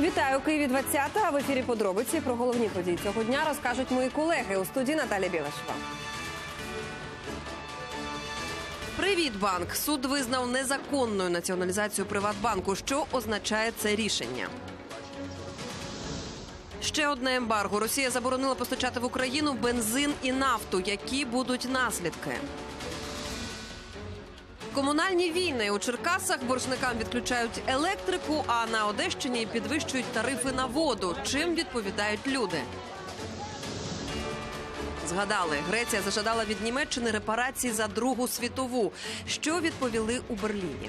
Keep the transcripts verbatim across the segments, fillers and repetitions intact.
Вітаю, Києві двадцята, а в ефірі подробиці про головні події цього дня розкажуть мої колеги. У студії Наталія Білашева. Привіт, банк! Суд визнав незаконною націоналізацію Приватбанку. Що означає це рішення? Ще одне ембарго. Росія заборонила постачати в Україну бензин і нафту. Які будуть наслідки? Комунальні війни. У Черкасах боржникам відключають електрику, а на Одещині підвищують тарифи на воду. Чим відповідають люди? Згадали, Греція зажадала від Німеччини репарації за Другу світову. Що відповіли у Берліні?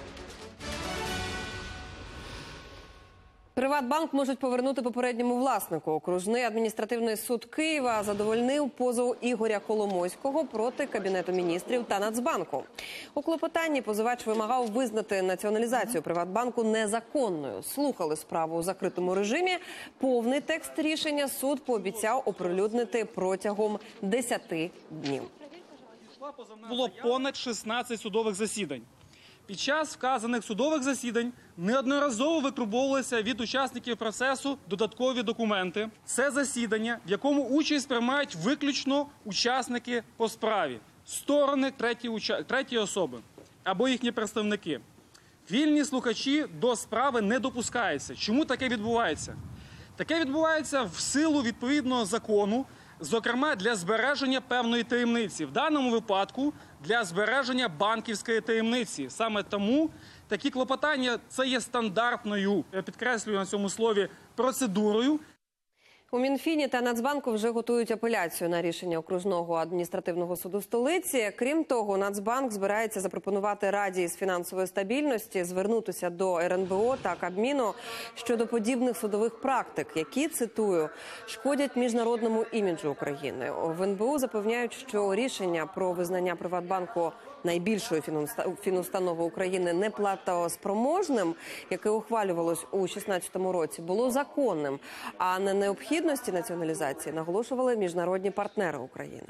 Приватбанк можуть повернути попередньому власнику. Окружний адміністративний суд Києва задовольнив позов Ігоря Коломойського проти Кабінету міністрів та Нацбанку. У клопотанні позивач вимагав визнати націоналізацію Приватбанку незаконною. Слухали справу у закритому режимі. Повний текст рішення суд пообіцяв оприлюднити протягом десяти днів. Було понад шістнадцять судових засідань. Під час вказаних судових засідань неодноразово випробовувалися від учасників процесу додаткові документи. Це засідання, в якому участь приймають виключно учасники по справі, сторони третьої особи або їхні представники. Вільні слухачі до справи не допускаються. Чому таке відбувається? Таке відбувається в силу відповідного закону, зокрема для збереження певної таємниці. В даному випадку для збереження банківської таємниці. Саме тому такі клопотання – це є стандартною, я підкреслюю на цьому слові, процедурою. У Мінфіні та Нацбанку вже готують апеляцію на рішення окружного адміністративного суду столиці. Крім того, Нацбанк збирається запропонувати Раді з фінансової стабільності звернутися до ер ен бе о та Кабміну щодо подібних судових практик, які, цитую, шкодять міжнародному іміджу України. В ен бе о запевняють, що рішення про визнання Приватбанку найбільшої фінустанови України неплатоспроможним, яке ухвалювалось у дві тисячі шістнадцятому році, було законним, а на необхідності націоналізації наголошували міжнародні партнери України.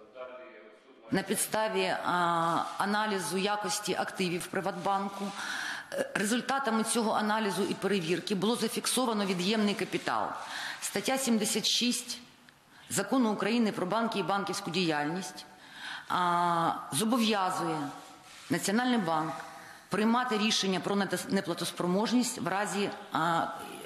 На підставі а, аналізу якості активів Приватбанку, результатами цього аналізу і перевірки було зафіксовано від'ємний капітал. Стаття сімдесят шість Закону України про банки і банківську діяльність зобов'язує Національний банк приймати рішення про неплатоспроможність в разі, а,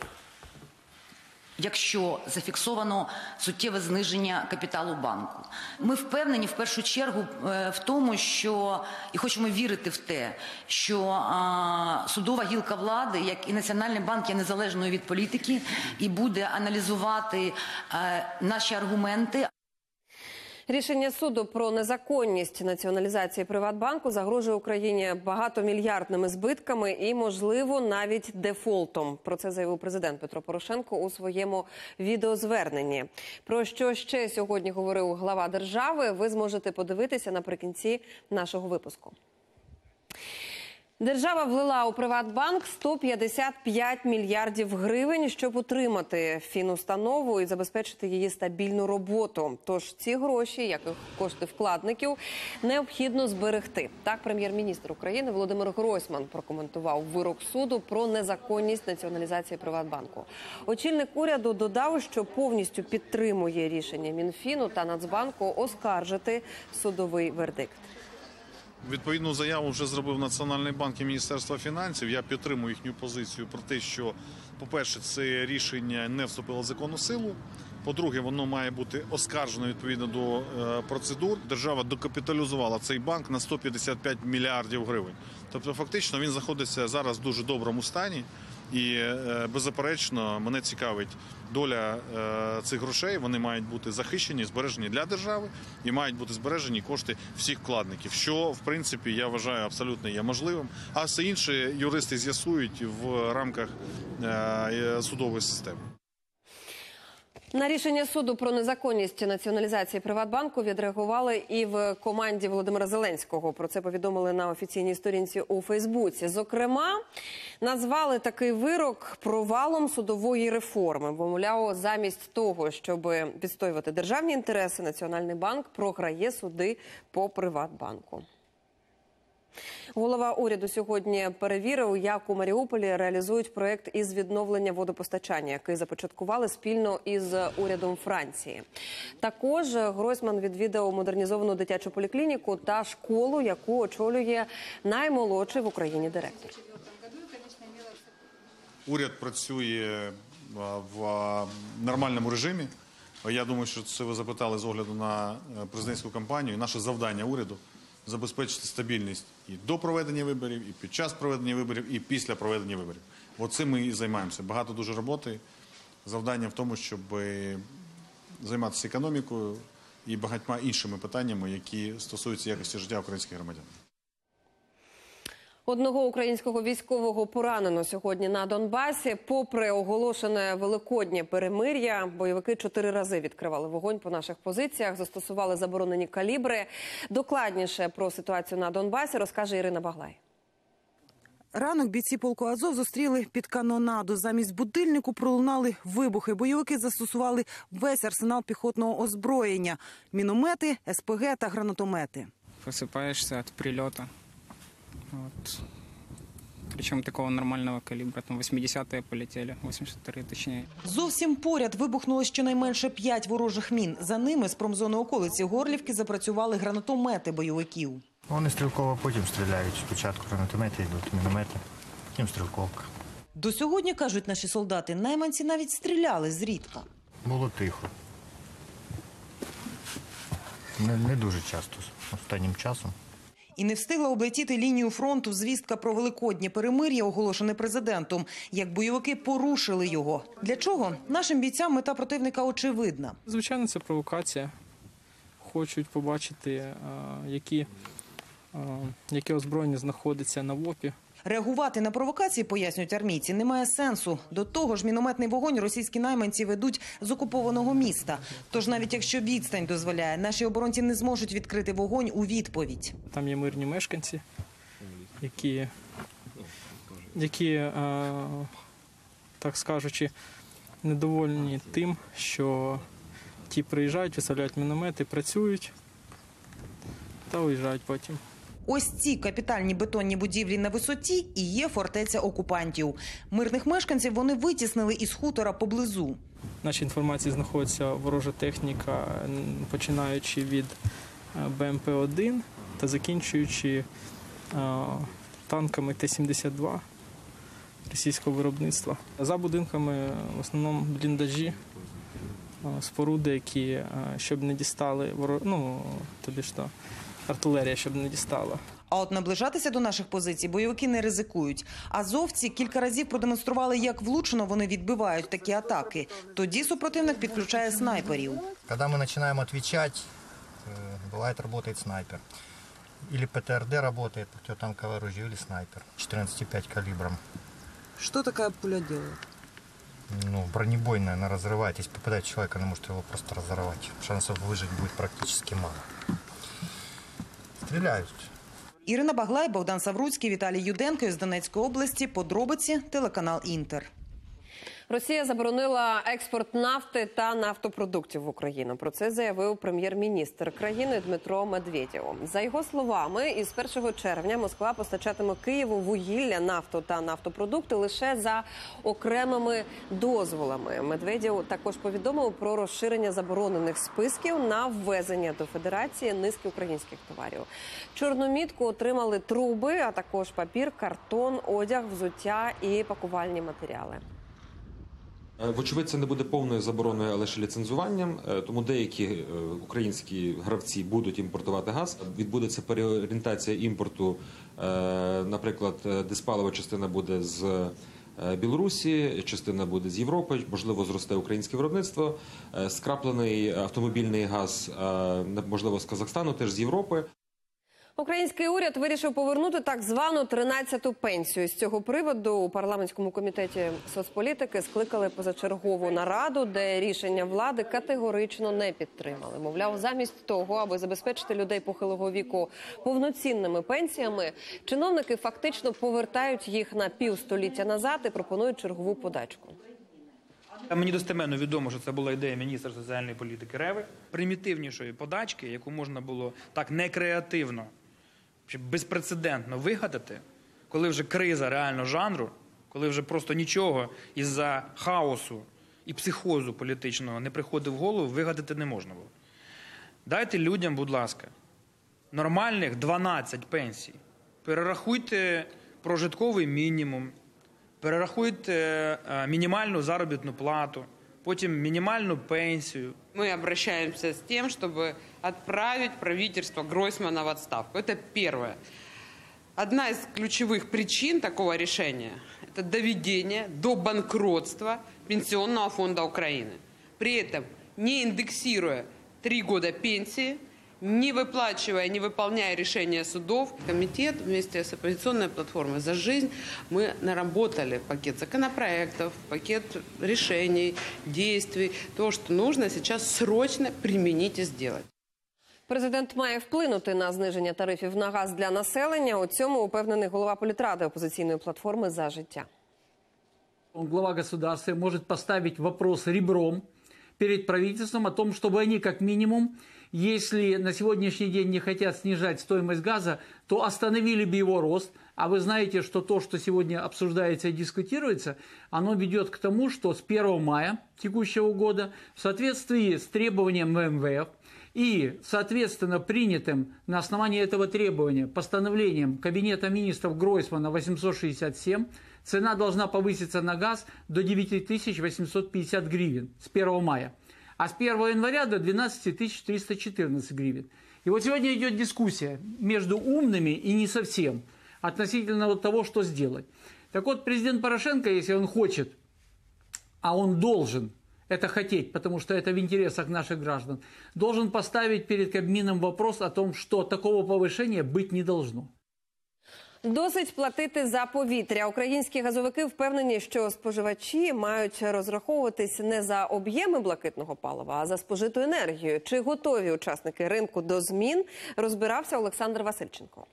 якщо зафіксовано суттєве зниження капіталу банку. Ми впевнені в першу чергу в тому, що, і хочемо вірити в те, що а, судова гілка влади, як і Національний банк, є незалежною від політики і буде аналізувати а, наші аргументи. Рішення суду про незаконність націоналізації Приватбанку загрожує Україні багатомільярдними збитками і, можливо, навіть дефолтом. Про це заявив президент Петро Порошенко у своєму відеозверненні. Про що ще сьогодні говорив глава держави, ви зможете подивитися наприкінці нашого випуску. Держава влила у Приватбанк сто п'ятдесят п'ять мільярдів гривень, щоб утримати фінустанову і забезпечити її стабільну роботу. Тож ці гроші, як і кошти вкладників, необхідно зберегти. Так прем'єр-міністр України Володимир Гройсман прокоментував вирок суду про незаконність націоналізації Приватбанку. Очільник уряду додав, що повністю підтримує рішення Мінфіну та Нацбанку оскаржити судовий вердикт. Відповідну заяву вже зробив Національний банк і Міністерство фінансів. Я підтримую їхню позицію про те, що, по-перше, це рішення не вступило в законну силу. По-друге, воно має бути оскаржено відповідно до е, процедур. Держава докапіталізувала цей банк на сто п'ятдесят п'ять мільярдів гривень. Тобто, фактично, він знаходиться зараз в дуже доброму стані. І, е, беззаперечно, мене цікавить доля е, цих грошей. Вони мають бути захищені, збережені для держави і мають бути збережені кошти всіх вкладників, що, в принципі, я вважаю абсолютно є можливим. А все інше юристи з'ясують в рамках е, судової системи. На рішення суду про незаконність націоналізації Приватбанку відреагували і в команді Володимира Зеленського. Про це повідомили на офіційній сторінці у Фейсбуці. Зокрема, назвали такий вирок провалом судової реформи. Бо, мовляв, замість того, щоб відстоювати державні інтереси, Національний банк програє суди по Приватбанку. Голова уряду сьогодні перевірив, як у Маріуполі реалізують проєкт із відновлення водопостачання, який започаткували спільно із урядом Франції. Також Гройсман відвідав модернізовану дитячу поліклініку та школу, яку очолює наймолодший в Україні директор. Уряд працює в нормальному режимі. Я думаю, що це ви запитали з огляду на президентську кампанію. Наше завдання уряду – забезпечити стабільність і до проведення виборів, і під час проведення виборів, і після проведення виборів. Оцим ми і займаємося. Багато дуже роботи. Завдання в тому, щоб займатися економікою і багатьма іншими питаннями, які стосуються якості життя українських громадян. Одного українського військового поранено сьогодні на Донбасі. Попри оголошене великоднє перемир'я, бойовики чотири рази відкривали вогонь по наших позиціях, застосували заборонені калібри. Докладніше про ситуацію на Донбасі розкаже Ірина Баглай. Ранок бійці полку Азов зустріли під канонаду. Замість будильнику пролунали вибухи. Бойовики застосували весь арсенал піхотного озброєння – міномети, ес пе ге та гранатомети. Просыпаешься от прилета. Вот. Причем такого нормального калибра. Там восьмидесятые полетели, восемьдесят вторые точнее. Зовсім поряд вибухнуло щонайменше п'ять ворожих мін. За ними з промзони околиці Горлівки запрацювали гранатомети бойовиків. Вони стрілково потім стріляють. Спочатку гранатомети йдуть, міномети, потім стрілковка. До сьогодні, кажуть наші солдати, найманці навіть стріляли зрідка. Було тихо. Не, не дуже часто, останнім часом. І не встигла облетіти лінію фронту звістка про великоднє перемир'я, оголошене президентом, як бойовики порушили його. Для чого? Нашим бійцям мета противника очевидна. Звичайно, це провокація. Хочуть побачити, які, яке озброєння знаходиться на ВОПі. Реагувати на провокації, пояснюють армійці, немає сенсу. До того ж, мінометний вогонь російські найманці ведуть з окупованого міста. Тож навіть якщо відстань дозволяє, наші оборонці не зможуть відкрити вогонь у відповідь. Там є мирні мешканці, які, які так скажучи, недовольні тим, що ті приїжджають, виставляють міномети, працюють та уїжджають потім. Ось ці капітальні бетонні будівлі на висоті і є фортеця окупантів. Мирних мешканців вони витіснили із хутора поблизу. В нашій інформації знаходиться ворожа техніка, починаючи від Бе Ем Пе один та закінчуючи танками Те сімдесят два російського виробництва. За будинками в основному бліндажі, споруди, які щоб не дістали, ну, тобі ж то, артилерія, щоб не дістала. А от наближатися до наших позицій бойовики не ризикують. Азовці кілька разів продемонстрували, як влучно вони відбивають такі атаки. Тоді супротивник підключає снайперів. Коли ми починаємо відповідати, буває, працює снайпер. Или Пе Те Ер Де працює, протитанкове оружие, или снайпер чотирнадцять п'ять калібром. Що така пуля робить? Ну, бронебойная, она разрывает. Если попадает в человека, она может его просто разорвать. Шансов выжить будет практически мало. Стреляют. Ірина Баглай, Богдан Савруцький, Віталій Юденко із Донецької області. Подробиці, телеканал Інтер. Росія заборонила експорт нафти та нафтопродуктів в Україну. Про це заявив прем'єр-міністр країни Дмитро Медведєв. За його словами, із першого червня Москва постачатиме Києву вугілля, нафту та нафтопродукти лише за окремими дозволами. Медведєв також повідомив про розширення заборонених списків на ввезення до Федерації низки українських товарів. Чорну мітку отримали труби, а також папір, картон, одяг, взуття і пакувальні матеріали. Вочевидь, це не буде повною забороною, а лише ліцензуванням, тому деякі українські гравці будуть імпортувати газ. Відбудеться переорієнтація імпорту, наприклад, диспалова частина буде з Білорусі, частина буде з Європи, можливо, зросте українське виробництво. Скраплений автомобільний газ, можливо, з Казахстану, теж з Європи. Український уряд вирішив повернути так звану тринадцяту пенсію. З цього приводу у парламентському комітеті соцполітики скликали позачергову нараду, де рішення влади категорично не підтримали. Мовляв, замість того, аби забезпечити людей похилого віку повноцінними пенсіями, чиновники фактично повертають їх на півстоліття назад і пропонують чергову подачку. Мені достеменно відомо, що це була ідея міністра соціальної політики Реви. Примітивнішої подачки, яку можна було так некреативно безпрецедентно вигадати, коли вже криза реально жанру, коли вже просто нічого із-за хаосу і психозу політичного не приходить в голову, вигадати не можна було. Дайте людям, будь ласка, нормальних дванадцять пенсій. Перерахуйте прожитковий мінімум, перерахуйте мінімальну заробітну плату, потім минимальную пенсию. Мы обращаемся с тем, чтобы отправить правительство Гройсмана в отставку. Это первое. Одна из ключевых причин такого решения – это доведение до банкротства Пенсионного фонда Украины. При этом не индексируя три года пенсии, не выплачивая, не выполняя решения судов. Комитет вместе с оппозиционной платформой «За жизнь» мы наработали пакет законопроектов, пакет решений, действий, то, что нужно сейчас срочно применить и сделать. Президент має вплинути на зниження тарифів на газ для населення. У цьому упевнений голова політради опозиційної платформи «За життя». Глава государства может поставить вопрос ребром перед правительством о том, чтобы они как минимум, если на сегодняшний день не хотят снижать стоимость газа, то остановили бы его рост. А вы знаете, что то, что сегодня обсуждается и дискутируется, оно ведет к тому, что с первого мая текущего года в соответствии с требованием эм вэ эф и, соответственно, принятым на основании этого требования постановлением Кабинета министров Гройсмана восемьсот шестьдесят семь, цена должна повыситься на газ до девяти тысяч восьмисот пятидесяти гривен с первого мая. А с первого января до двенадцати тысяч трёхсот четырнадцати гривен. И вот сегодня идет дискуссия между умными и не совсем относительно того, что сделать. Так вот, президент Порошенко, если он хочет, а он должен это хотеть, потому что это в интересах наших граждан, должен поставить перед Кабмином вопрос о том, что такого повышения быть не должно. Досить платити за повітря. Українські газовики впевнені, що споживачі мають розраховуватись не за об'єми блакитного палива, а за спожиту енергію. Чи готові учасники ринку до змін, розбирався Олександр Васильченко.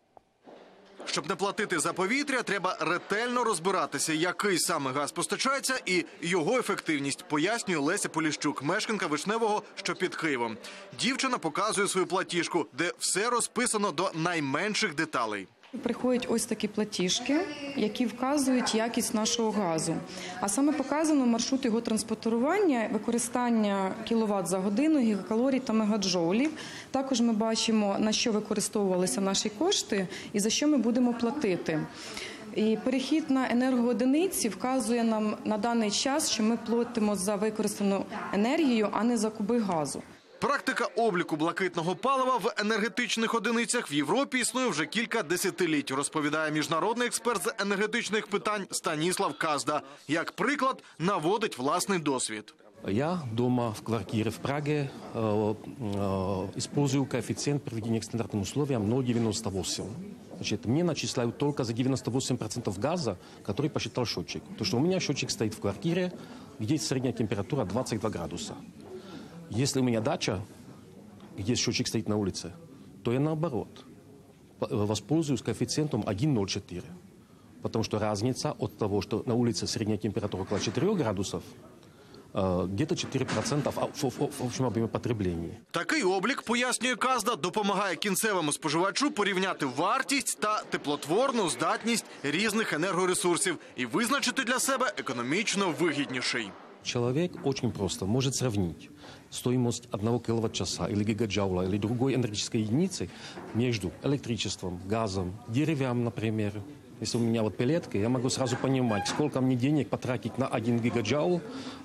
Щоб не платити за повітря, треба ретельно розбиратися, який саме газ постачається і його ефективність, пояснює Леся Поліщук, мешканка Вишневого, що під Києвом. Дівчина показує свою платіжку, де все розписано до найменших деталей. Приходять ось такі платіжки, які вказують якість нашого газу. А саме показано маршрут його транспортування, використання кіловат за годину, гігакалорій та мегаджоулів. Також ми бачимо, на що використовувалися наші кошти і за що ми будемо платити. І перехід на енергоодиниці вказує нам на даний час, що ми платимо за використану енергію, а не за куби газу. Практика обліку блакитного палива в енергетичних одиницях в Європі існує вже кілька десятиліть, розповідає міжнародний експерт з енергетичних питань Станіслав Казда. Як приклад, наводить власний досвід. Я дома в квартире в Праге э, э, использую коэффициент приведения к стандартным условиям ноль целых девяносто восемь. Значит, мне начисляют только за девяносто восемь процентов газа, который посчитал счетчик. Потому что у меня счетчик стоит в квартире, где средняя температура двадцать два градуса. Если у меня дача, где счетчик стоит на улице, то я наоборот воспользуюсь коэффициентом один целых четыре. Потому что разница от того, что на улице средняя температура около четырёх градусов, где-то чотири відсотки в общем об'ємі потреблення. Такий облік, пояснює Казда, допомагає кінцевому споживачу порівняти вартість та теплотворну здатність різних енергоресурсів і визначити для себе економічно вигідніший. Человек очень просто может сравнить стоимость одного киловатт-часа или гигаджаула или другой энергетической единицы между электричеством, газом, деревьям, например. Если у меня вот пелетка, я могу сразу понимать, сколько мне денег потратить на один гигаджаул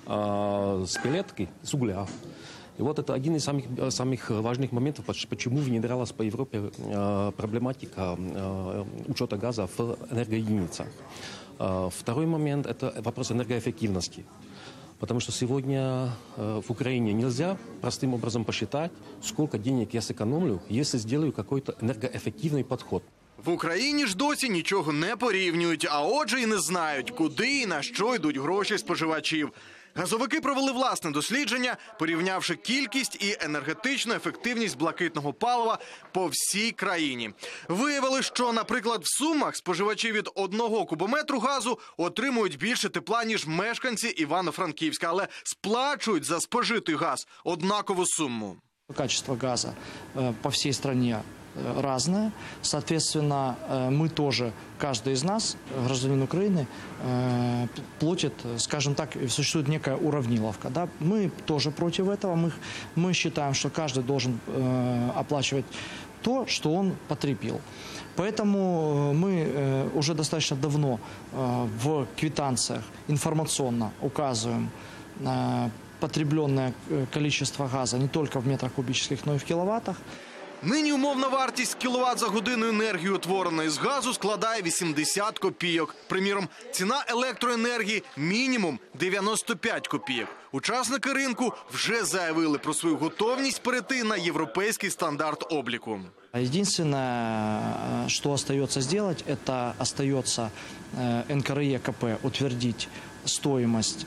э, с пелетки, с угля. И вот это один из самых, самых важных моментов, почему внедрялась по Европе э, проблематика э, учета газа в энергоединицах. Э, второй момент – это вопрос энергоэффективности. Потому что сегодня э, в Украине нельзя простым образом посчитать, сколько денег я сэкономлю, если сделаю какой-то энергоэффективный подход. В Україні ж досі нічого не порівнюють, а отже і не знають, куди і на що йдуть гроші споживачів. Газовики провели власне дослідження, порівнявши кількість і енергетичну ефективність блакитного палива по всій країні. Виявили, що, наприклад, в Сумах споживачі від одного кубометру газу отримують більше тепла, ніж мешканці Івано-Франківська, але сплачують за спожитий газ однакову суму. Качество газа по всей стране разное. Соответственно, мы тоже, каждый из нас, гражданин Украины, платит, скажем так, существует некая уравниловка. Да? Мы тоже против этого. Мы, мы считаем, что каждый должен оплачивать то, что он потребил. Поэтому мы уже достаточно давно в квитанциях информационно указываем потребленное количество газа не только в метрах кубических, но и в киловаттах. Нині умовна вартість кіловат за годину енергії, утвореної з газу, складає вісімдесят копійок. Приміром, ціна електроенергії – мінімум дев'яносто п'ять копійок. Учасники ринку вже заявили про свою готовність перейти на європейський стандарт обліку. Единственное, что остается сделать, это остается эн ка эр е ка пэ утвердить стоимость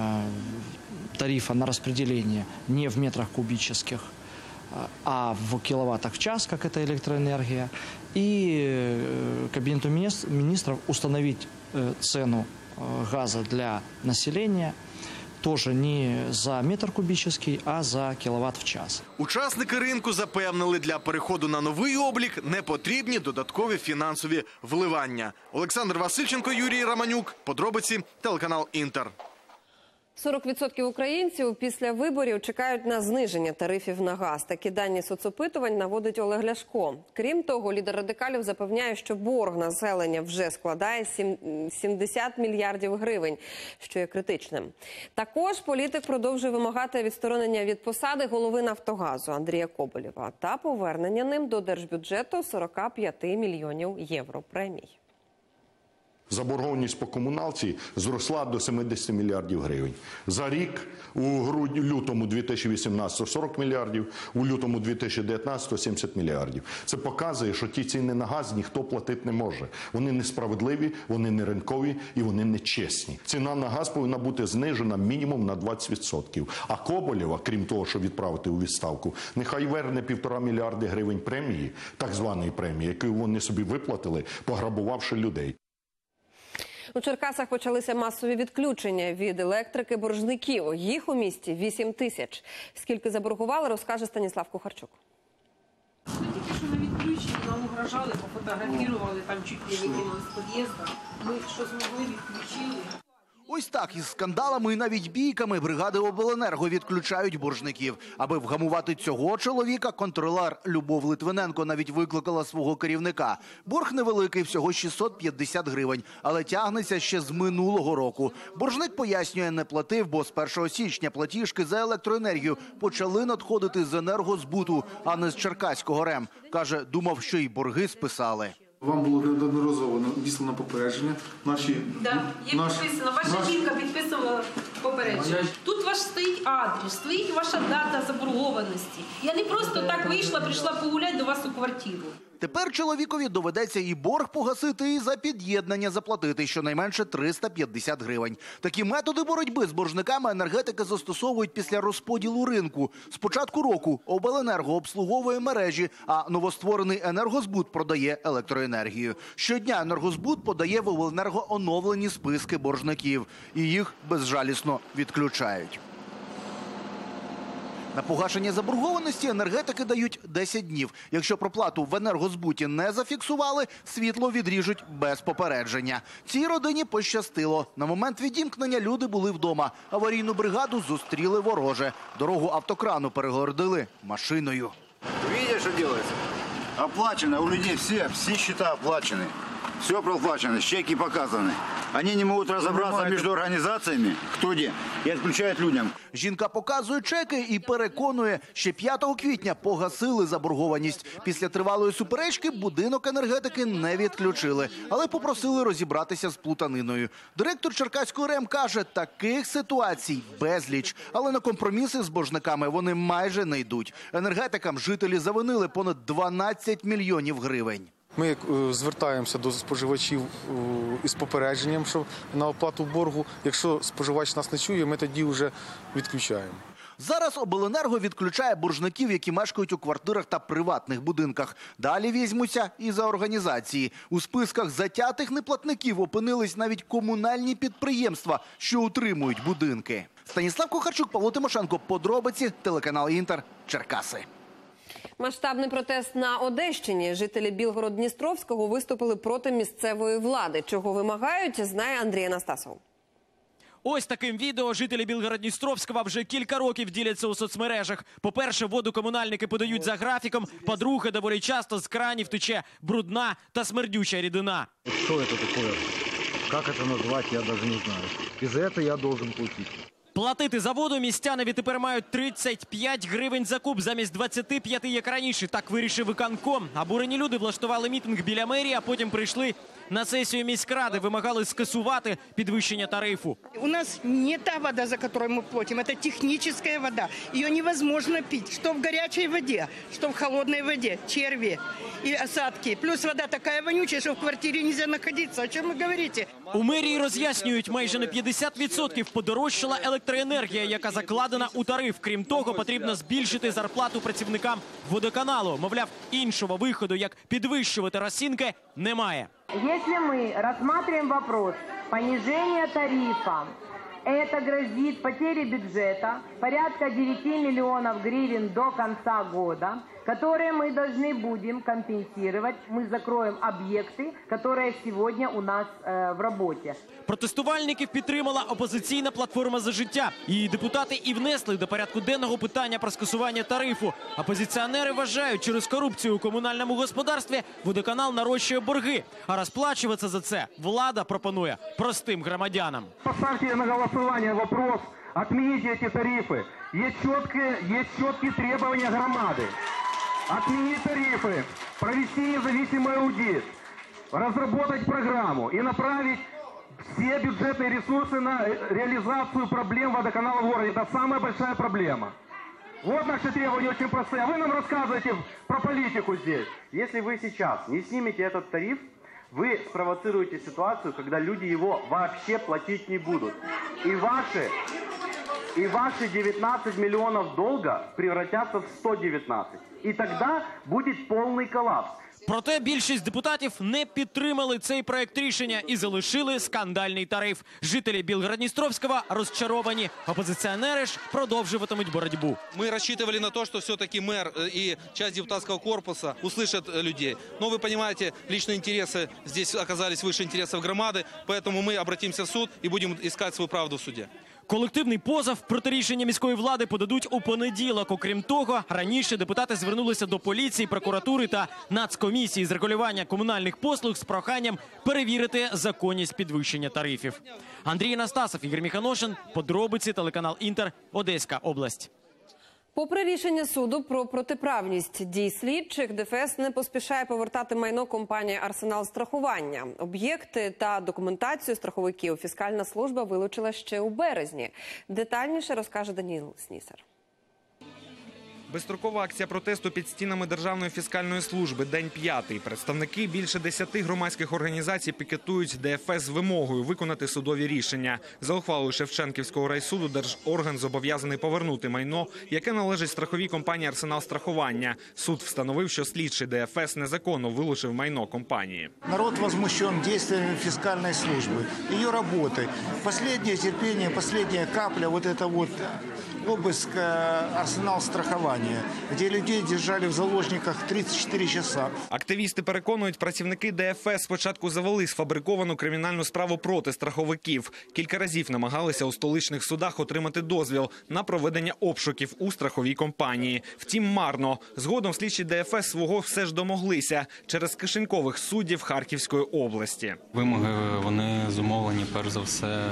тарифа на распределение не в метрах кубических, а в киловаттах в час, как это электроэнергия, и Кабинету министров установить цену газа для населения тоже не за метр кубический, а за кіловат в час. Учасники ринку запевнили, для переходу на новий облік не потрібні додаткові фінансові вливання. Олександр Васильченко, Юрій Романюк. Подробиці, телеканал «Інтер». сорок відсотків українців після виборів чекають на зниження тарифів на газ. Такі дані соцопитувань наводить Олег Ляшко. Крім того, лідер радикалів запевняє, що борг населення вже складає сімдесят мільярдів гривень, що є критичним. Також політик продовжує вимагати відсторонення від посади голови «Нафтогазу» Андрія Коболєва та повернення ним до держбюджету сорок п'ять мільйонів євро премій. Заборгованість по комуналці зросла до сімдесят мільярдів гривень. За рік у лютому дві тисячі вісімнадцятого сорок мільярдів, у лютому дві тисячі дев'ятнадцятого сімдесят мільярдів. Це показує, що ті ціни на газ ніхто платити не може. Вони несправедливі, вони не ринкові і вони не чесні. Ціна на газ повинна бути знижена мінімум на двадцять відсотків. А Коболєва, крім того, що відправити у відставку, нехай верне півтора мільярди гривень премії, так званої премії, яку вони собі виплатили, пограбувавши людей. У Черкасах почалися масові відключення від електрики боржників. Їх у місті вісім тисяч. Скільки заборгували, розкаже Станіслав Кухарчук. Ми тільки що на відключенні, нам угрожали, пофотографували, там чуть не викинули з під'їзду. Ми що змогли, відключили. Ось так із скандалами і навіть бійками бригади обленерго відключають боржників. Аби вгамувати цього чоловіка, контролер Любов Литвиненко навіть викликала свого керівника. Борг невеликий, всього шістсот п'ятдесят гривень, але тягнеться ще з минулого року. Боржник пояснює, не платив, бо з першого січня платіжки за електроенергію почали надходити з енергозбуту, а не з Черкаського РЕМ. Каже, думав, що й борги списали. Вам було неодноразово надіслано попередження. Наші, да, є наш, підписано. Ваша наш... жінка підписувала попередження. Тут ваш стоїть адрес, стоїть ваша дата заборгованості. Я не просто так вийшла, прийшла погуляти до вас у квартиру. Тепер чоловікові доведеться і борг погасити, і за під'єднання заплатити щонайменше триста п'ятдесят гривень. Такі методи боротьби з боржниками енергетики застосовують після розподілу ринку. З початку року обленерго обслуговує мережі, а новостворений енергозбут продає електроенергію. Щодня енергозбут подає в обленерго оновлені списки боржників. І їх безжалісно відключають. На погашення заборгованості енергетики дають десять днів. Якщо проплату в енергозбуті не зафіксували, світло відріжуть без попередження. Цій родині пощастило. На момент відімкнення люди були вдома. Аварійну бригаду зустріли вороже. Дорогу автокрану перегородили машиною. Видите, что делается? Оплачено у людей все, все счета оплачены. Все проплачено, чеки показаны. Они не могут разобраться между организациями, кто где, и отключают людям. Жінка показує чеки і переконує, ще п'ятого квітня погасили заборгованість. Після тривалої суперечки будинок енергетики не відключили, але попросили розібратися з плутаниною. Директор Черкаського РЕМ каже, таких ситуацій безліч, але на компроміси з боржниками вони майже не йдуть. Енергетикам жителі завинили понад дванадцять мільйонів гривень. Ми звертаємося до споживачів із попередженням, що на оплату боргу. Якщо споживач нас не чує, ми тоді вже відключаємо. Зараз обленерго відключає боржників, які мешкають у квартирах та приватних будинках. Далі візьмуться і за організації. У списках затятих неплатників опинились навіть комунальні підприємства, що утримують будинки. Станіслав Кухарчук, Павло Тимошенко. Подробиці, телеканал «Інтер», Черкаси. Масштабний протест на Одещині. Жителі Білгород-Дністровського виступили проти місцевої влади. Чого вимагають, знає Андрій Анастасов. Ось таким відео жителі Білгород-Дністровського вже кілька років діляться у соцмережах. По-перше, воду комунальники подають за графіком. По-друге, доволі часто з кранів тече брудна та смердюча рідина. Що це таке? Як це назвати, я навіть не знаю. І за це я должен платити. Платити за воду містяни відтепер мають тридцять п'ять гривень за куб замість двадцяти п'яти, як раніше. Так вирішив виконком. Обурені люди влаштували мітинг біля мерії, а потім прийшли на сесію міськради, вимагали скасувати підвищення тарифу. У нас не та вода, за которую мы платим, это техническая вода. Ее невозможно пить, что в горячей воде, что в холодной воде. Черви и осадки. Плюс вода такая вонючая, что в квартире нельзя находиться. О чем вы говорите? У мерії роз'яснюють, майже на п'ятдесят відсотків подорожчала електроенергія, яка закладена у тариф. Крім того, потрібно збільшити зарплату працівникам водоканалу. Мовляв, іншого виходу, як підвищувати розцінки, немає. Если мы рассматриваем вопрос понижения тарифа, это грозит потерей бюджета порядка девяти миллионов гривен до конца года, которые мы должны будем компенсировать. Мы закроем объекты, которые сегодня у нас э, в работе. Протестувальників підтримала опозиційна платформа «За життя». Її депутати і внесли до порядку денного питання про скасування тарифу. Опозиціонери вважають, через корупцію у комунальному господарстві водоканал нарощує борги. А розплачуватися за це влада пропонує простим громадянам. Поставьте на голосование вопрос, отмените эти тарифы. Есть четкие, есть четкие требования громады. Отменить тарифы, провести независимый аудит, разработать программу и направить все бюджетные ресурсы на реализацию проблем водоканала в городе. Это самая большая проблема. Вот наши требования очень простые. А вы нам рассказываете про политику здесь. Если вы сейчас не снимете этот тариф, вы спровоцируете ситуацию, когда люди его вообще платить не будут. И ваши, и ваши девятнадцать миллионов долга превратятся в сто девятнадцать. І тоді буде повний колапс. Проте більшість депутатів не підтримали цей проект рішення і залишили скандальний тариф. Жителі Білгород-Дністровського розчаровані. Опозиціонери ж продовжуватимуть боротьбу. Мы рассчитывали на то, что все-таки мэр и часть депутатского корпуса услышат людей. Но вы понимаете, личные интересы здесь оказались выше интересов громады, поэтому мы обратимся в суд и будем искать свою правду в суде. Колективний позов проти рішення міської влади подадуть у понеділок. Окрім того, раніше депутати звернулися до поліції, прокуратури та Нацкомісії з регулювання комунальних послуг з проханням перевірити законність підвищення тарифів. Андрій Анастасов, Ігор Міханошин, подробиці, телеканал Інтер, Одеська область. Попри рішення суду про протиправність дій слідчих, ДФС не поспішає повертати майно компанії «Арсенал страхування». Об'єкти та документацію страховиків фіскальна служба вилучила ще у березні. Детальніше розкаже Даніл Снісер. Безстрокова акція протесту під стінами Державної фіскальної служби. День п'ятий. Представники більше десяти громадських організацій пікетують ДФС з вимогою виконати судові рішення. За ухвалою Шевченківського райсуду держорган зобов'язаний повернути майно, яке належить страховій компанії «Арсенал страхування». Суд встановив, що слідчий ДФС незаконно вилучив майно компанії. Народ возмущен действиями фискальной службы, ее работой. Последнее терпение, последняя капля, вот это вот обыск «Арсенал страхования», где людей держали в заложниках тридцять чотири часа. Активісти переконують, працівники ДФС спочатку завели сфабриковану кримінальну справу проти страховиків. Кілька разів намагалися у столичних судах отримати дозвіл на проведення обшуків у страховій компанії. Втім, марно. Згодом слідчі ДФС свого все ж домоглися через кишенькових суддів Харківської області. Вимоги, вони зумовлені, перш за все,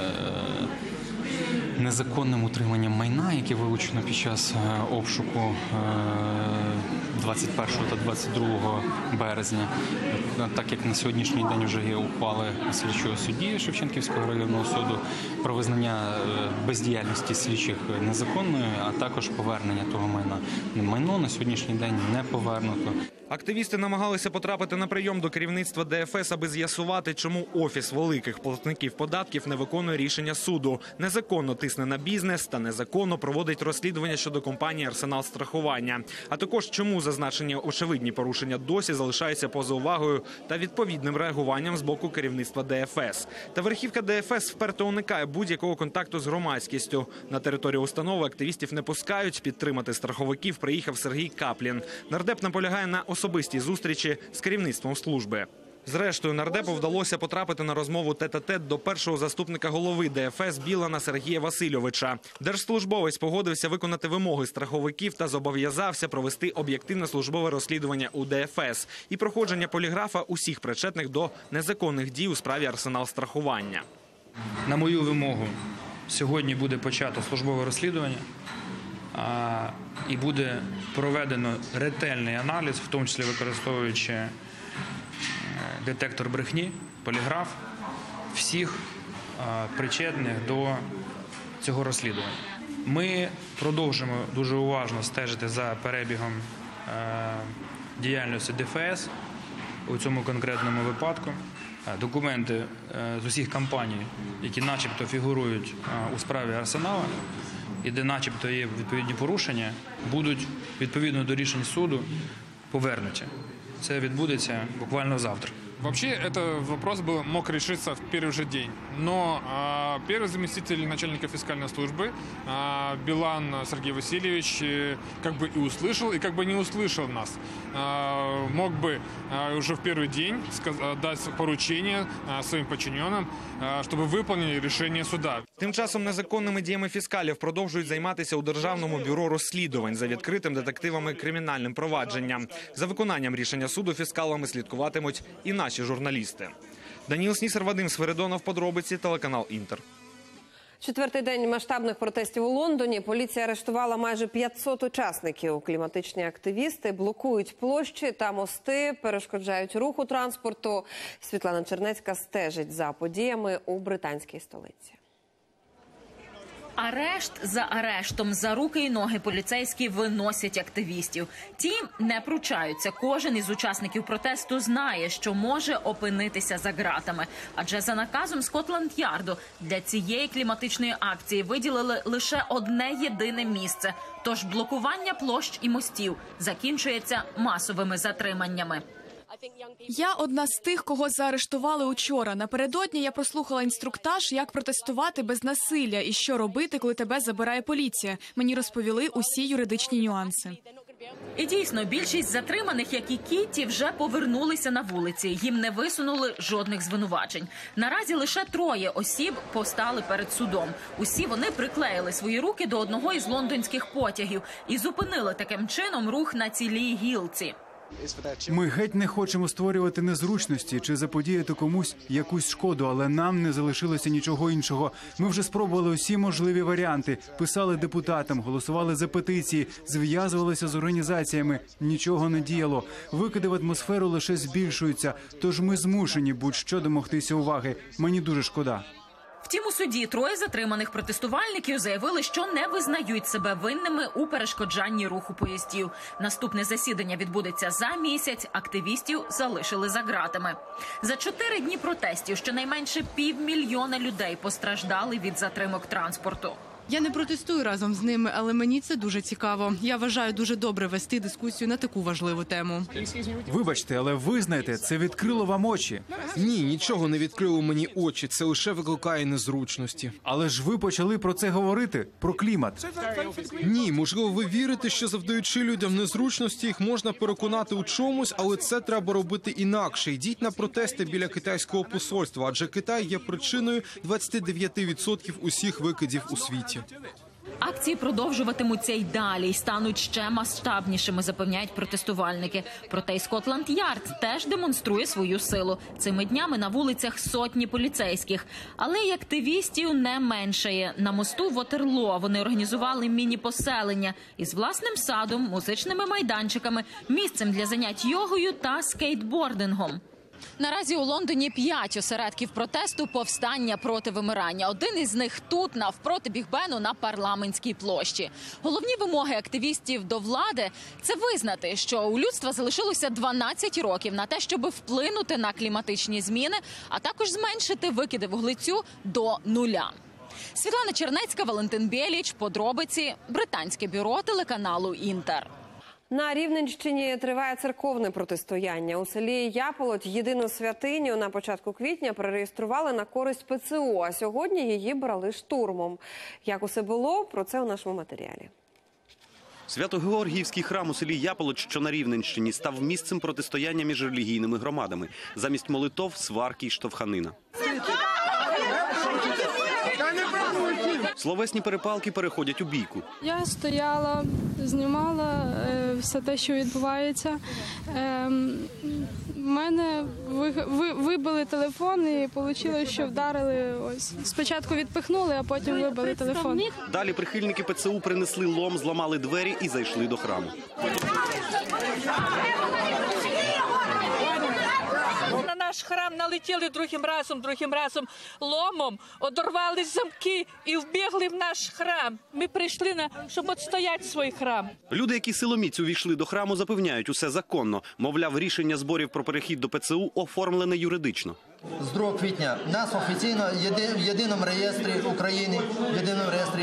незаконним утриманням майна, яке вилучено під час обшуку двадцять першого та двадцять другого березня. Так як на сьогоднішній день вже є ухвали слідчого судді Шевченківського районного суду про визнання бездіяльності слідчих незаконною, а також повернення того майна. Майно на сьогоднішній день не повернуто. Активісти намагалися потрапити на прийом до керівництва ДФС, аби з'ясувати, чому Офіс великих платників податків не виконує рішення суду, незаконно тисне на бізнес та незаконно проводить розслідування щодо компанії «Арсенал страхування». А також чому за зазначені очевидні порушення досі залишаються поза увагою та відповідним реагуванням з боку керівництва ДФС. Та верхівка ДФС вперто уникає будь-якого контакту з громадськістю. На територію установи активістів не пускають. Підтримати страховиків приїхав Сергій Каплін. Нардеп наполягає на особистій зустрічі з керівництвом служби. Зрештою, нардепу вдалося потрапити на розмову тет-а-тет до першого заступника голови ДФС Білана Сергія Васильовича. Держслужбовець погодився виконати вимоги страховиків та зобов'язався провести об'єктивне службове розслідування у ДФС і проходження поліграфа усіх причетних до незаконних дій у справі «Арсенал страхування». На мою вимогу сьогодні буде почато службове розслідування і буде проведено ретельний аналіз, в тому числі використовуючи детектор брехні, поліграф, всіх причетних до цього розслідування. Ми продовжимо дуже уважно стежити за перебігом діяльності ДФС у цьому конкретному випадку. Документи з усіх компаній, які начебто фігурують у справі «Арсенала», і де начебто є відповідні порушення, будуть відповідно до рішень суду повернуті. Це відбудеться буквально завтра. Вообще, этот вопрос был, мог решиться в первый же день. Но э, первый заместитель начальника фискальной службы, э, Билан Сергей Васильевич, э, как бы и услышал, и как бы не услышал нас. Э, мог бы э, уже в первый день сказ- дать поручение э, своим подчиненным, э, чтобы выполнили решение суда. Тим часом незаконними діями фіскалів продовжують займатися у Державному бюро розслідувань за відкритим детективами кримінальним провадженням. За виконанням рішення суду фіскалами слідкуватимуть і наші журналісти. Даніл Снісер, Вадим Свиридонов, подробиці, телеканал «Інтер». Четвертий день масштабних протестів у Лондоні. Поліція арештувала майже п'ятсот учасників. Кліматичні активісти блокують площі та мости, перешкоджають руху транспорту. Світлана Чернецька стежить за подіями у британській столиці. Арешт за арештом, за руки і ноги поліцейські виносять активістів. Ті не пручаються. Кожен із учасників протесту знає, що може опинитися за ґратами. Адже за наказом Скотланд-Ярду для цієї кліматичної акції виділили лише одне єдине місце. Тож блокування площ і мостів закінчується масовими затриманнями. Я одна з тих, кого заарештували учора. Напередодні я прослухала інструктаж, як протестувати без насилля і що робити, коли тебе забирає поліція. Мені розповіли усі юридичні нюанси. І дійсно, більшість затриманих, як і Кітті, вже повернулися на вулиці. Їм не висунули жодних звинувачень. Наразі лише троє осіб постали перед судом. Усі вони приклеїли свої руки до одного із лондонських потягів і зупинили таким чином рух на цілій гілці. Ми геть не хочемо створювати незручності чи заподіяти комусь якусь шкоду, але нам не залишилося нічого іншого. Ми вже спробували усі можливі варіанти, писали депутатам, голосували за петиції, зв'язувалися з організаціями. Нічого не діяло. Викиди в атмосферу лише збільшуються, тож ми змушені будь-що домогтися уваги. Мені дуже шкода. Втім, у суді троє затриманих протестувальників заявили, що не визнають себе винними у перешкоджанні руху поїздів. Наступне засідання відбудеться за місяць. Активістів залишили за ґратами. За чотири дні протестів щонайменше півмільйона людей постраждали від затримок транспорту. Я не протестую разом з ними, але мені це дуже цікаво. Я вважаю дуже добре вести дискусію на таку важливу тему. Вибачте, але визнайте, це відкрило вам очі. Ні, нічого не відкрило мені очі, це лише викликає незручності. Але ж ви почали про це говорити, про клімат. Ні, можливо, ви вірите, що завдаючи людям незручності, їх можна переконати у чомусь, але це треба робити інакше. Йдіть на протести біля китайського посольства, адже Китай є причиною двадцять дев'ять відсотків усіх викидів у світі. Акції продовжуватимуться й далі, й стануть ще масштабнішими, запевняють протестувальники. Проте й Скотланд-Ярд теж демонструє свою силу. Цими днями на вулицях сотні поліцейських. Але й активістів не меншає. На мосту Вотерлоо вони організували міні-поселення із власним садом, музичними майданчиками, місцем для занять йогою та скейтбордингом. Наразі у Лондоні п'ять осередків протесту повстання проти вимирання. Один із них тут, навпроти Біг-Бену на Парламентській площі. Головні вимоги активістів до влади – це визнати, що у людства залишилося дванадцять років на те, щоб вплинути на кліматичні зміни, а також зменшити викиди вуглецю до нуля. Світлана Чернецька, Валентин Біліч, подробиці, британське бюро телеканалу «Інтер». На Рівненщині триває церковне протистояння. У селі Яполоть єдину святиню на початку квітня перереєстрували на користь Пе Це У, а сьогодні її брали штурмом. Як усе було, про це у нашому матеріалі. Свято-Георгіївський храм у селі Яполоть, що на Рівненщині, став місцем протистояння між релігійними громадами. Замість молитов – сварки й штовханина. Словесні перепалки переходять у бійку. Я стояла, знімала е, все те, що відбувається. Е, мене ви, ви, вибили телефон і вийшло, що вдарили. Ось спочатку відпихнули, а потім вибили телефон. Далі прихильники Пе Це У принесли лом, зламали двері і зайшли до храму. На наш храм налетіли другим разом, другим разом ломом, одорвали замки і вбігли в наш храм. Ми прийшли, на, щоб відстояти свій храм. Люди, які силоміць увійшли до храму, запевняють, усе законно. Мовляв, рішення зборів про перехід до Пе Це У оформлене юридично. З другого квітня нас офіційно в єдиному реєстрі України, в єдиному реєстрі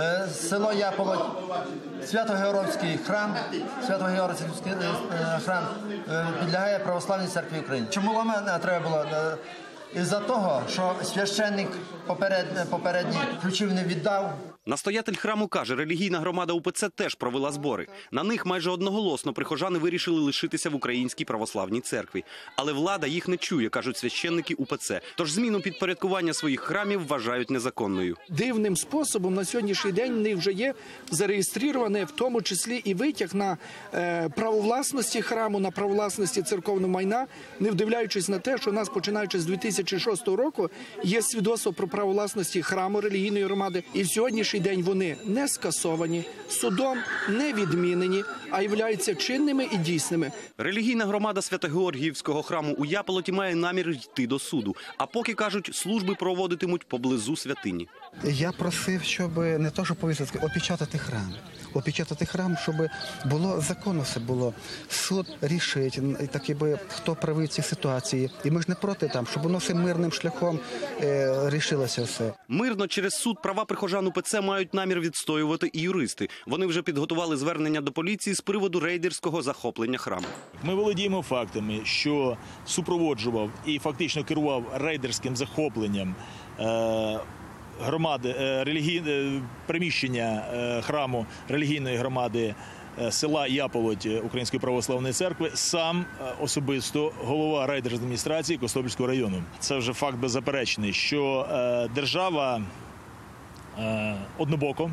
село Яполоть, Свято-Георгіївський храм, Свято-Георгіївський храм підлягає Православній церкві України. Чому ламати треба було? Із-за того, що священник попередній ключів не віддав. Настоятель храму каже, релігійна громада У Пе Це теж провела збори. На них майже одноголосно прихожани вирішили лишитися в Українській православній церкві. Але влада їх не чує, кажуть священники У Пе Це. Тож зміну підпорядкування своїх храмів вважають незаконною. Дивним способом на сьогоднішній день в них вже є зареєстрований в тому числі і витяг на е, право власності храму, на право власності церковного майна, не вдивляючись на те, що у нас, починаючи з дві тисячі шостого року, є свідоцтво про право власності храму релігійної громади. І в сьогоднішній день вони не скасовані, судом не відмінені, а являються чинними і дійсними. Релігійна громада Свято-Георгіївського храму у Яполоті має намір йти до суду. А поки, кажуть, служби проводитимуть поблизу святині. Я просив, щоб не то, що повісити, опечатати храм. Опечатати храм, щоб було законно все було. Суд рішить, так якби, хто правий в цій ситуації. І ми ж не проти там, щоб воно все мирним шляхом е, рішилося все. Мирно через суд права прихожан У Пе Це мають намір відстоювати і юристи. Вони вже підготували звернення до поліції з приводу рейдерського захоплення храму. Ми володіємо фактами, що супроводжував і фактично керував рейдерським захопленням е, громади, релігійне приміщення храму релігійної громади села Яполоть Української православної церкви сам особисто голова райдержадміністрації Костопільського району. Це вже факт беззаперечний, що держава однобоко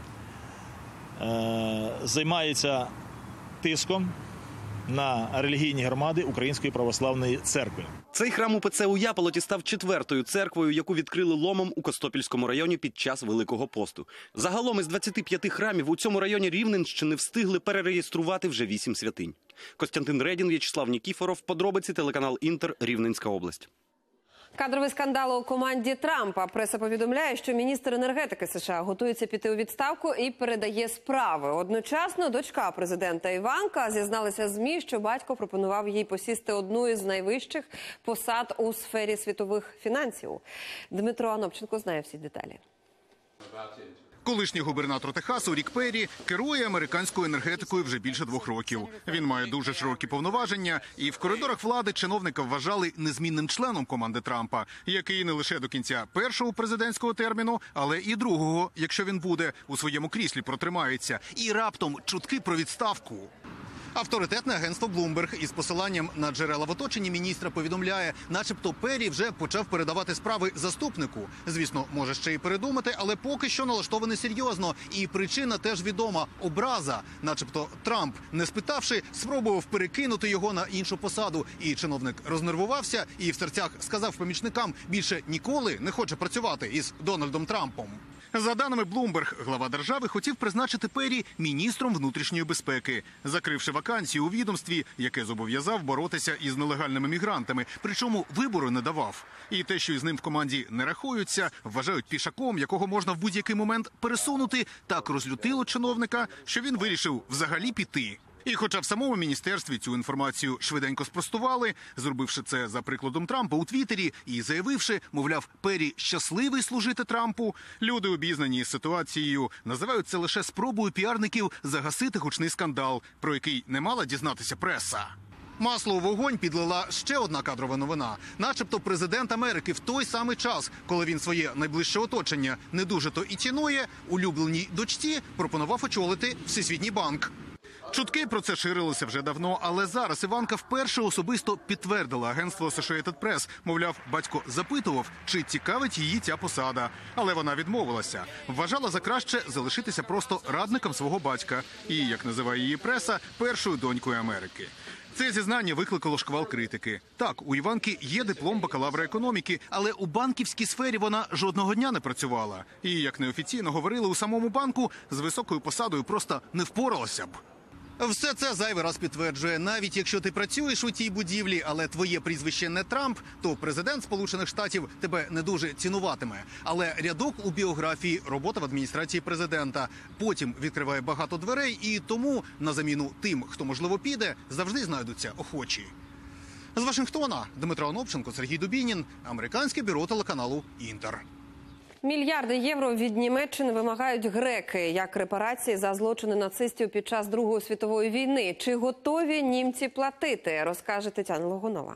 займається тиском на релігійні громади Української православної церкви. Цей храм У Пе Це у Яполоті став четвертою церквою, яку відкрили ломом у Костопільському районі під час Великого посту. Загалом із двадцяти п'яти храмів у цьому районі Рівненщини встигли перереєструвати вже вісім святинь. Костянтин Редін, В'ячеслав Нікіфоров, подробиці, телеканал Інтер, Рівненська область. Кадровий скандал у команді Трампа. Преса повідомляє, що міністр енергетики США готується піти у відставку і передає справи. Одночасно дочка президента Іванка зізналася ЗМІ, що батько пропонував їй посісти одну із найвищих посад у сфері світових фінансів. Дмитро Анопченко знає всі деталі. Колишній губернатор Техасу Рік Перрі керує американською енергетикою вже більше двох років. Він має дуже широкі повноваження, і в коридорах влади чиновника вважали незмінним членом команди Трампа, який не лише до кінця першого президентського терміну, але і другого, якщо він буде, у своєму кріслі протримається. І раптом чутки про відставку. Авторитетне агентство Bloomberg із посиланням на джерела в оточенні міністра повідомляє, начебто Перрі вже почав передавати справи заступнику. Звісно, може ще й передумати, але поки що налаштований серйозно. І причина теж відома – образа. Начебто Трамп, не спитавши, спробував перекинути його на іншу посаду. І чиновник рознервувався і в серцях сказав помічникам, більше ніколи не хоче працювати із Дональдом Трампом. За даними Bloomberg, глава держави хотів призначити Перрі міністром внутрішньої безпеки, закривши вакансію у відомстві, яке зобов'язав боротися із нелегальними мігрантами, причому вибору не давав. І те, що із ним в команді не рахуються, вважають пішаком, якого можна в будь-який момент пересунути, так розлютило чиновника, що він вирішив взагалі піти. І хоча в самому міністерстві цю інформацію швиденько спростували, зробивши це за прикладом Трампа у Твіттері і заявивши, мовляв, Перрі щасливий служити Трампу, люди, обізнані із ситуацією, називають це лише спробою піарників загасити гучний скандал, про який не мала дізнатися преса. Масло у вогонь підлила ще одна кадрова новина. Начебто президент Америки в той самий час, коли він своє найближче оточення не дуже то і цінує, улюбленій дочці пропонував очолити Всесвітній банк. Чутки про це ширилися вже давно, але зараз Іванка вперше особисто підтвердила агентство Associated Press. Мовляв, батько запитував, чи цікавить її ця посада. Але вона відмовилася. Вважала за краще залишитися просто радником свого батька. І, як називає її преса, першою донькою Америки. Це зізнання викликало шквал критики. Так, у Іванки є диплом бакалавра економіки, але у банківській сфері вона жодного дня не працювала. І, як неофіційно говорили у самому банку, з високою посадою просто не впоралася б. Все це зайвий раз підтверджує. Навіть якщо ти працюєш у тій будівлі, але твоє прізвище не Трамп, то президент Сполучених Штатів тебе не дуже цінуватиме. Але рядок у біографії, робота в адміністрації президента. Потім відкриває багато дверей, і тому на заміну тим, хто, можливо, піде, завжди знайдуться охочі. З Вашингтона Дмитро Онопченко, Сергій Дубінін, американське бюро телеканалу «Інтер». Мільярди євро від Німеччини вимагають греки як репарації за злочини нацистів під час Другої світової війни. Чи готові німці платити, розкаже Тетяна Логунова.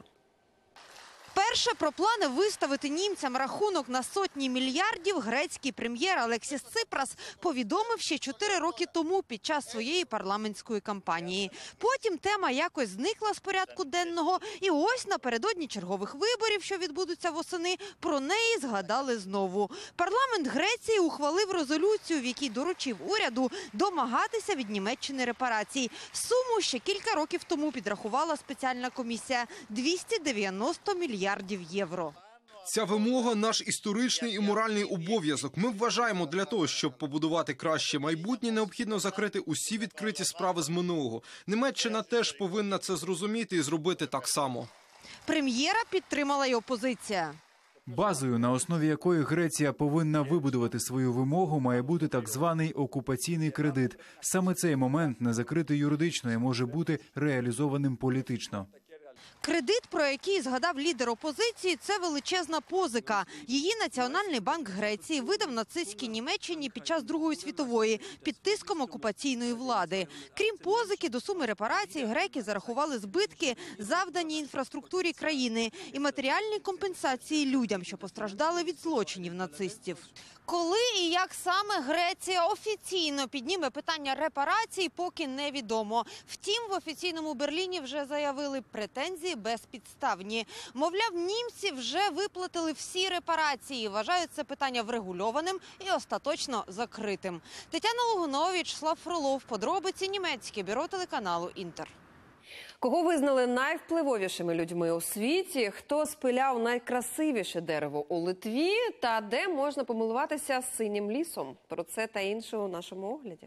Перше про плани виставити німцям рахунок на сотні мільярдів грецький прем'єр Алексіс Ципрас повідомив ще чотири роки тому під час своєї парламентської кампанії. Потім тема якось зникла з порядку денного, і ось напередодні чергових виборів, що відбудуться восени, про неї згадали знову. Парламент Греції ухвалив резолюцію, в якій доручив уряду домагатися від Німеччини репарацій. Суму ще кілька років тому підрахувала спеціальна комісія – двісті дев'яносто мільярдів євро. Ця вимога – наш історичний і моральний обов'язок. Ми вважаємо, для того, щоб побудувати краще майбутнє, необхідно закрити усі відкриті справи з минулого. Німеччина теж повинна це зрозуміти і зробити так само. Прем'єра підтримала й опозиція. Базою, на основі якої Греція повинна вибудувати свою вимогу, має бути так званий окупаційний кредит. Саме цей момент, не закритий юридично, і може бути реалізованим політично. Кредит, про який згадав лідер опозиції, це величезна позика. Її Національний банк Греції видав нацистській Німеччині під час Другої світової під тиском окупаційної влади. Крім позики, до суми репарацій греки зарахували збитки, завдані інфраструктурі країни, і матеріальні компенсації людям, що постраждали від злочинів нацистів. Коли і як саме Греція офіційно підніме питання репарацій, поки невідомо. Втім, в офіційному Берліні вже заявили, претензії безпідставні. Мовляв, німці вже виплатили всі репарації, вважають це питання врегульованим і остаточно закритим. Тетяна Логунова, В'ячеслав Фролов, подробиці, німецьке бюро телеканалу «Інтер». Кого визнали найвпливовішими людьми у світі, хто спиляв найкрасивіше дерево у Литві та де можна помилуватися синім лісом. Про це та інше у нашому огляді.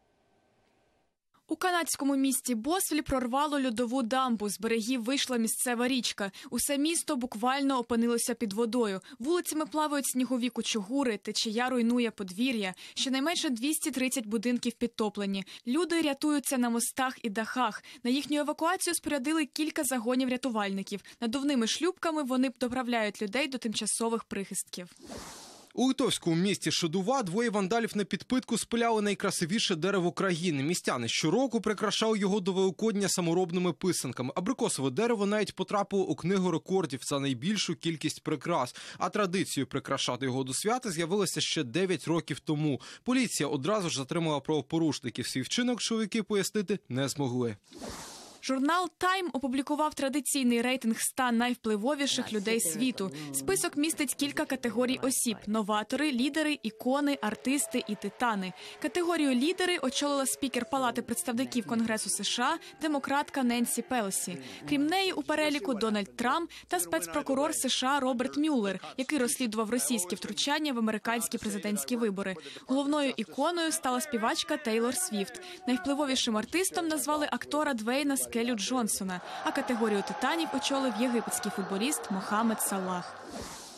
У канадському місті Босвіль прорвало льодову дамбу. З берегів вийшла місцева річка. Усе місто буквально опинилося під водою. Вулицями плавають снігові кучугури, течія руйнує подвір'я. Щонайменше двісті тридцять будинків підтоплені. Люди рятуються на мостах і дахах. На їхню евакуацію спорядили кілька загонів рятувальників. Надувними шлюпками вони доправляють людей до тимчасових прихистків. У литовському місті Шедува двоє вандалів на підпитку спиляли найкрасивіше дерево країни. Містяни щороку прикрашали його до Великодня саморобними писанками. Абрикосове дерево навіть потрапило у книгу рекордів за найбільшу кількість прикрас. А традицією прикрашати його до свята з'явилася ще дев'ять років тому. Поліція одразу ж затримала правопорушників. Свій вчинок чоловіки пояснити не змогли. Журнал «Тайм» опублікував традиційний рейтинг ста найвпливовіших людей світу. Список містить кілька категорій осіб – новатори, лідери, ікони, артисти і титани. Категорію «лідери» очолила спікер Палати представників Конгресу США, демократка Ненсі Пелосі. Крім неї у переліку Дональд Трамп та спецпрокурор США Роберт Мюллер, який розслідував російське втручання в американські президентські вибори. Головною іконою стала співачка Тейлор Свіфт. Найвпливовішим артистом назвали актора Двейна Скелю Джонсона, а категорію титанів очолив єгипетський футболіст Мохамед Салах.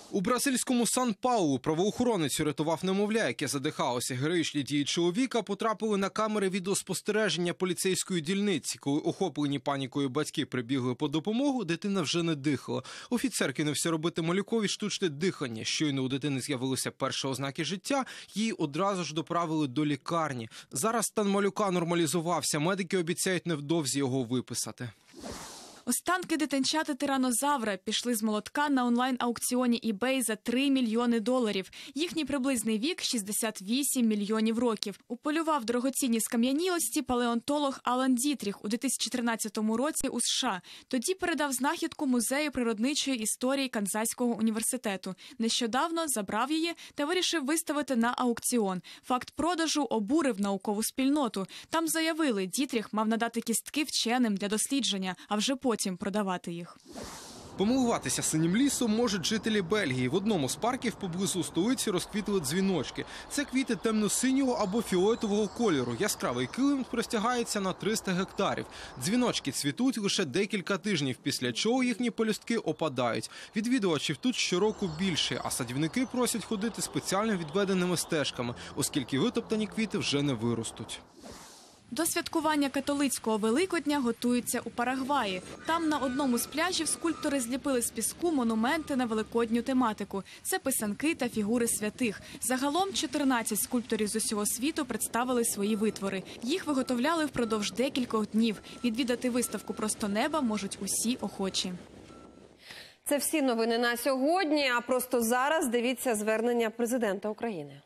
У бразильському Сан-Паулу правоохоронець рятував немовля, яке задихалося. Героїчні дії чоловіка потрапили на камери відеоспостереження поліцейської дільниці. Коли охоплені панікою батьки прибігли по допомогу, дитина вже не дихала. Офіцер кинувся робити малюкові штучне дихання. Щойно у дитини з'явилися перші ознаки життя, її одразу ж доправили до лікарні. Зараз стан малюка нормалізувався. Медики обіцяють невдовзі його виписати. Останки дитинчати тиранозавра пішли з молотка на онлайн-аукціоні eBay за три мільйони доларів. Їхній приблизний вік – шістдесят вісім мільйонів років. Уполював дорогоцінні скам'янілості палеонтолог Алан Дітріх у дві тисячі тринадцятому році у США. Тоді передав знахідку Музею природничої історії Канзаського університету. Нещодавно забрав її та вирішив виставити на аукціон. Факт продажу обурив наукову спільноту. Там заявили, Дітріх мав надати кістки вченим для дослідження, а вже потім потім продавати їх. Помилуватися синім лісом можуть жителі Бельгії. В одному з парків поблизу столиці розквітли дзвіночки. Це квіти темно-синього або фіолетового кольору. Яскравий килим простягається на триста гектарів. Дзвіночки цвітуть лише декілька тижнів, після чого їхні пелюстки опадають. Відвідувачів тут щороку більше, а садівники просять ходити спеціально відведеними стежками, оскільки витоптані квіти вже не виростуть. До святкування католицького Великодня готуються у Парагваї. Там на одному з пляжів скульптори зліпили з піску монументи на великодню тематику. Це писанки та фігури святих. Загалом чотирнадцять скульпторів з усього світу представили свої витвори. Їх виготовляли впродовж декількох днів. Відвідати виставку «Просто неба» можуть усі охочі. Це всі новини на сьогодні, а просто зараз дивіться звернення президента України.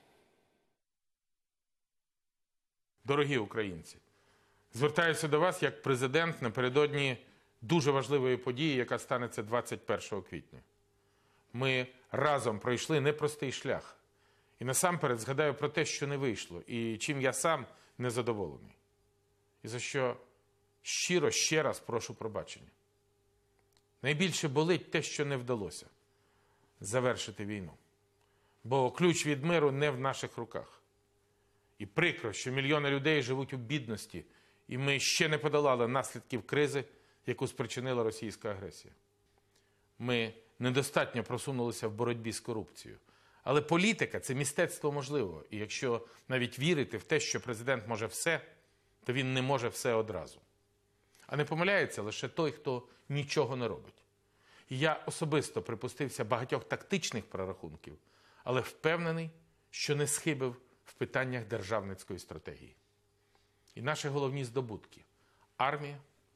Дорогі українці, звертаюся до вас як президент напередодні дуже важливої події, яка станеться двадцять першого квітня. Ми разом пройшли непростий шлях. І насамперед згадаю про те, що не вийшло, і чим я сам незадоволений. І за що щиро ще раз прошу пробачення. Найбільше болить те, що не вдалося завершити війну. Бо ключ від миру не в наших руках. І прикро, що мільйони людей живуть у бідності, і ми ще не подолали наслідків кризи, яку спричинила російська агресія. Ми недостатньо просунулися в боротьбі з корупцією. Але політика – це мистецтво можливого. І якщо навіть вірити в те, що президент може все, то він не може все одразу. А не помиляється лише той, хто нічого не робить. І я особисто припустився багатьох тактичних прорахунків, але впевнений, що не схибив в питаннях державницької стратегії. І наші головні здобутки – армія,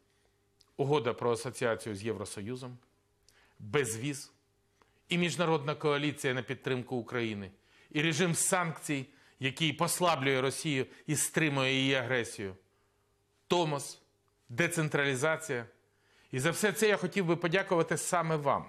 угода про асоціацію з Євросоюзом, безвіз, і міжнародна коаліція на підтримку України, і режим санкцій, який послаблює Росію і стримує її агресію, томос, децентралізація. І за все це я хотів би подякувати саме вам.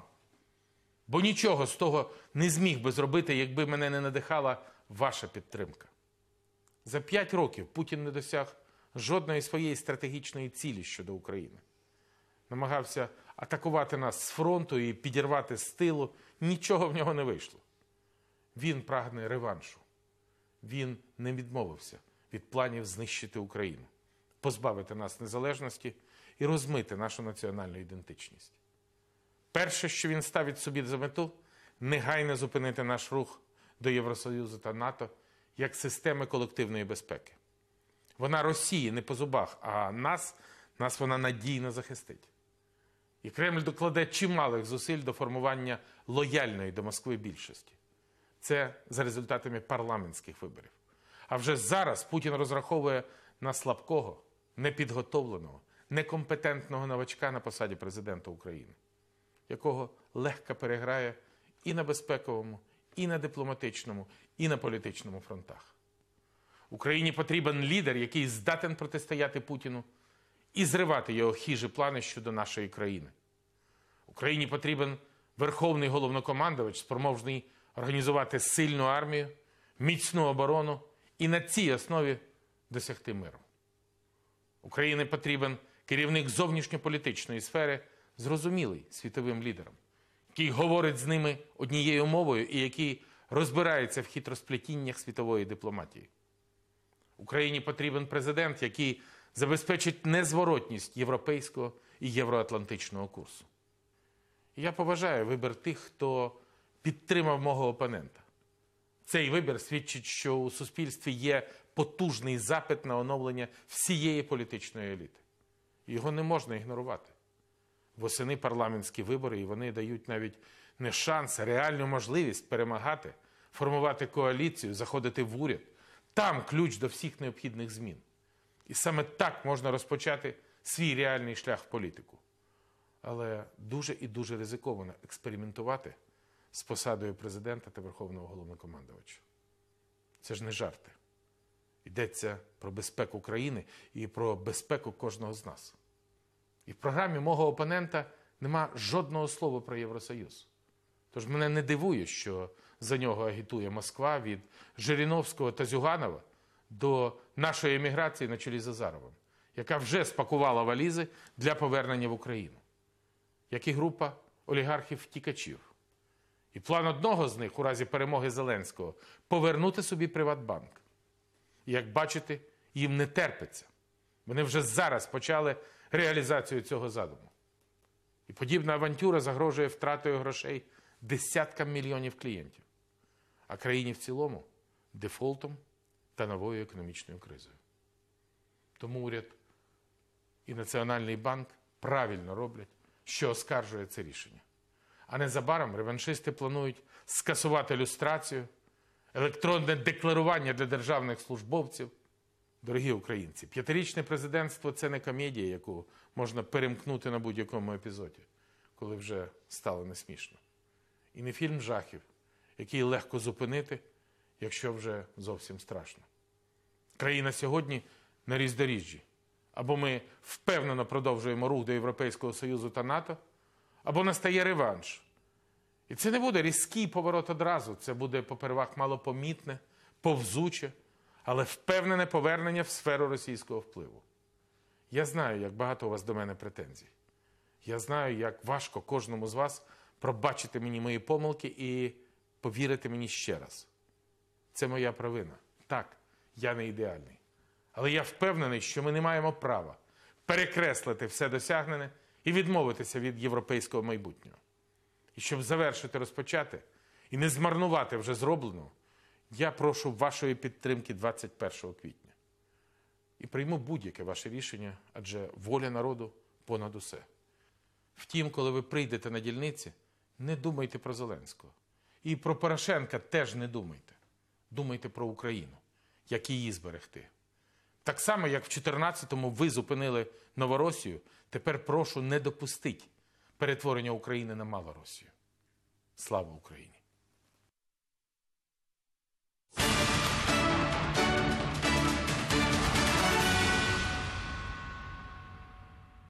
Бо нічого з того не зміг би зробити, якби мене не надихала ваша підтримка. За п'ять років Путін не досяг жодної своєї стратегічної цілі щодо України. Намагався атакувати нас з фронту і підірвати з тилу. Нічого в нього не вийшло. Він прагне реваншу. Він не відмовився від планів знищити Україну, позбавити нас незалежності і розмити нашу національну ідентичність. Перше, що він ставить собі за мету – негайно зупинити наш рух до Євросоюзу та НАТО як системи колективної безпеки. Вона Росії не по зубах, а нас, нас вона надійно захистить. І Кремль докладе чималих зусиль до формування лояльної до Москви більшості. Це за результатами парламентських виборів. А вже зараз Путін розраховує на слабкого, непідготовленого, некомпетентного новачка на посаді президента України, якого легко переграє і на безпековому, і на дипломатичному, і на політичному фронтах. Україні потрібен лідер, який здатен протистояти Путіну і зривати його хижі плани щодо нашої країни. Україні потрібен верховний головнокомандувач, спроможний організувати сильну армію, міцну оборону і на цій основі досягти миру. Україні потрібен керівник зовнішньополітичної сфери, зрозумілий світовим лідерам, який говорить з ними однією мовою і який розбирається в хитросплетіннях світової дипломатії. Україні потрібен президент, який забезпечить незворотність європейського і євроатлантичного курсу. І я поважаю вибір тих, хто підтримав мого опонента. Цей вибір свідчить, що у суспільстві є потужний запит на оновлення всієї політичної еліти. Його не можна ігнорувати. Восени парламентські вибори, і вони дають навіть не шанс, а реальну можливість перемагати, формувати коаліцію, заходити в уряд. Там ключ до всіх необхідних змін. І саме так можна розпочати свій реальний шлях в політику. Але дуже і дуже ризиковано експериментувати з посадою президента та Верховного Головнокомандувача. Це ж не жарти. Йдеться про безпеку країни і про безпеку кожного з нас. І в програмі мого опонента нема жодного слова про Євросоюз. Тож мене не дивує, що за нього агітує Москва від Жириновського та Зюганова до нашої еміграції на чолі з Азаровим, яка вже спакувала валізи для повернення в Україну, як і група олігархів-втікачів. І план одного з них, у разі перемоги Зеленського, повернути собі Приватбанк. І, як бачите, їм не терпиться. Вони вже зараз почали реалізацію цього задуму. І подібна авантюра загрожує втратою грошей десяткам мільйонів клієнтів, а країні в цілому – дефолтом та новою економічною кризою. Тому уряд і Національний банк правильно роблять, що оскаржує це рішення. А незабаром реваншисти планують скасувати люстрацію, електронне декларування для державних службовців. Дорогі українці, п'ятирічне президентство – це не комедія, яку можна перемкнути на будь-якому епізоді, коли вже стало не смішно. І не фільм жахів, який легко зупинити, якщо вже зовсім страшно. Країна сьогодні на різдоріжжі. Або ми впевнено продовжуємо рух до Європейського Союзу та НАТО, або настає реванш. І це не буде різкий поворот одразу, це буде попервах малопомітне, повзуче, але впевнене повернення в сферу російського впливу. Я знаю, як багато у вас до мене претензій. Я знаю, як важко кожному з вас пробачити мені мої помилки і повірити мені ще раз. Це моя провина. Так, я не ідеальний. Але я впевнений, що ми не маємо права перекреслити все досягнене і відмовитися від європейського майбутнього. І щоб завершити розпочати і не змарнувати вже зробленого, я прошу вашої підтримки двадцять першого квітня. І прийму будь-яке ваше рішення, адже воля народу понад усе. Втім, коли ви прийдете на дільниці, не думайте про Зеленського. І про Порошенка теж не думайте. Думайте про Україну, як її зберегти. Так само, як в чотирнадцятому ви зупинили Новоросію, тепер прошу не допустити перетворення України на Малоросію. Слава Україні!